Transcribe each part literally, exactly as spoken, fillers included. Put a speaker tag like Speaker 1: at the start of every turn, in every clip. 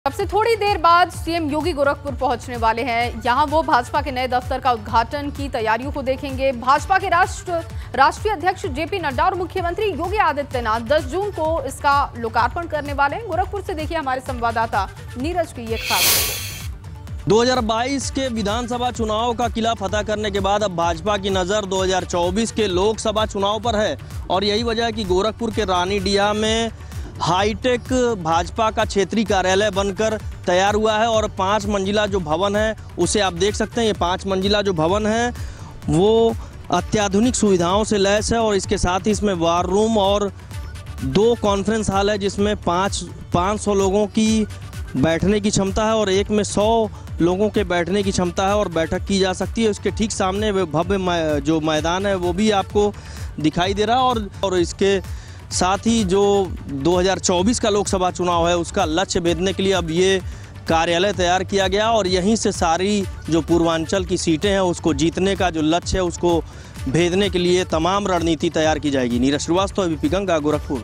Speaker 1: अब से थोड़ी देर बाद सीएम योगी गोरखपुर पहुंचने वाले हैं। यहां वो भाजपा के नए दफ्तर का उद्घाटन की तैयारियों को देखेंगे। भाजपा के राष्ट्र राष्ट्रीय अध्यक्ष जेपी नड्डा और मुख्यमंत्री योगी आदित्यनाथ दस जून को इसका लोकार्पण करने वाले हैं। गोरखपुर से देखिए हमारे संवाददाता नीरज की ये खास रिपोर्ट।
Speaker 2: दो हज़ार बाईस के विधानसभा चुनाव का किला फतह करने के बाद अब भाजपा की नज़र दो हज़ार चौबीस के लोकसभा चुनाव पर है और यही वजह है कि गोरखपुर के रानीडीहा में हाईटेक भाजपा का क्षेत्रीय कार्यालय बनकर तैयार हुआ है और पाँच मंजिला जो भवन है उसे आप देख सकते हैं। ये पाँच मंजिला जो भवन है वो अत्याधुनिक सुविधाओं से लैस है और इसके साथ ही इसमें वार रूम और दो कॉन्फ्रेंस हॉल है जिसमें पाँच पाँच सौ लोगों की बैठने की क्षमता है और एक में सौ लोगों के बैठने की क्षमता है और बैठक की जा सकती है। उसके ठीक सामने भव्य जो मैदान है वो भी आपको दिखाई दे रहा है और, और इसके साथ ही जो दो हज़ार चौबीस का लोकसभा चुनाव है उसका लक्ष्य भेदने के लिए अब ये कार्यालय तैयार किया गया और यहीं से सारी जो पूर्वांचल की सीटें हैं उसको जीतने का जो लक्ष्य है उसको भेदने के लिए तमाम रणनीति तैयार की जाएगी। नीरज श्रीवास्तव, एबीपी गंगा, गोरखपुर।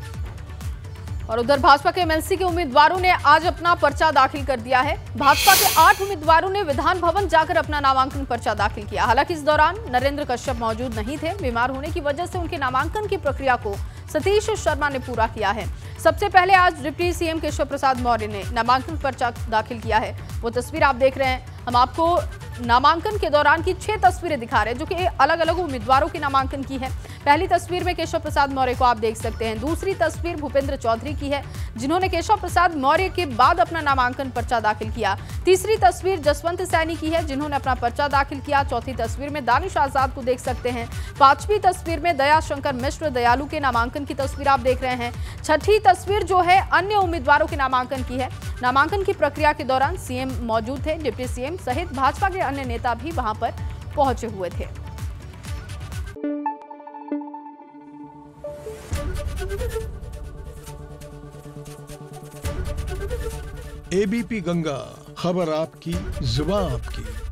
Speaker 1: और उधर भाजपा के एमएलसी के उम्मीदवारों ने आज अपना पर्चा दाखिल कर दिया है। भाजपा के आठ उम्मीदवारों ने विधान भवन जाकर अपना नामांकन पर्चा दाखिल किया। हालांकि इस दौरान नरेंद्र कश्यप मौजूद नहीं थे। बीमार होने की वजह से उनके नामांकन की प्रक्रिया को सतीश शर्मा ने पूरा किया है। सबसे पहले आज डिप्टी सीएम केशव प्रसाद मौर्य ने नामांकन पर्चा दाखिल किया है। वो तस्वीर आप देख रहे हैं। हम आपको नामांकन के दौरान की छह तस्वीरें दिखा रहे हैं जो कि अलग अलग उम्मीदवारों के नामांकन की है। पहली तस्वीर में केशव प्रसाद मौर्य को आप देख सकते हैं। दूसरी तस्वीर भूपेंद्र चौधरी की है जिन्होंने केशव प्रसाद मौर्य के बाद अपना नामांकन पर्चा दाखिल किया। तीसरी तस्वीर जसवंत सैनी की है जिन्होंने अपना पर्चा दाखिल किया। चौथी तस्वीर में दानिश आजाद को देख सकते हैं। पांचवी तस्वीर में दया शंकर मिश्र दयालु के नामांकन की तस्वीर आप देख रहे हैं। छठी तस्वीर जो है अन्य उम्मीदवारों के नामांकन की है। नामांकन की प्रक्रिया के दौरान सीएम मौजूद थे। डिप्टी सीएम सहित भाजपा के अन्य नेता भी वहां पर पहुंचे हुए थे।
Speaker 3: एबीपी गंगा, खबर आपकी, जुबान आपकी।